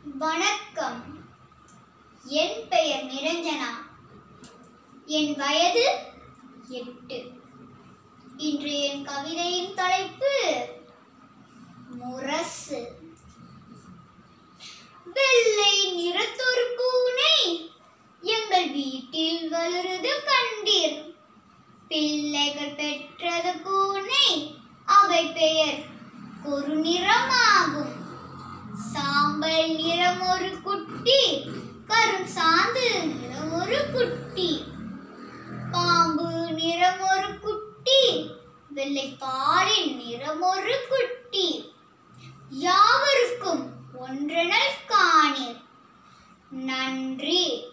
வணக்கம். என் பெயர் நிரஞ்சனா. என் வயது 8. இன்று என் கவிதையின் தலைப்பு முரசு. வெள்ளை நிறத்தொரு பூனை எங்கள் வீட்டில் வளருது கண்டீர். பிள்ளைகள் பெற்றது பூனை, அவை பெயர் ஒரு நிறமாகும். சாம்பல் நிறம் ஒரு குட்டி, கரும் சாந்து நிறம் ஒரு குட்டி, பாம்பு நிறம் ஒரு குட்டி, வெள்ளை பாலின் நிறம் ஒரு குட்டி. யாவருக்கும் ஒன்றெனல் காணீர். நன்றி.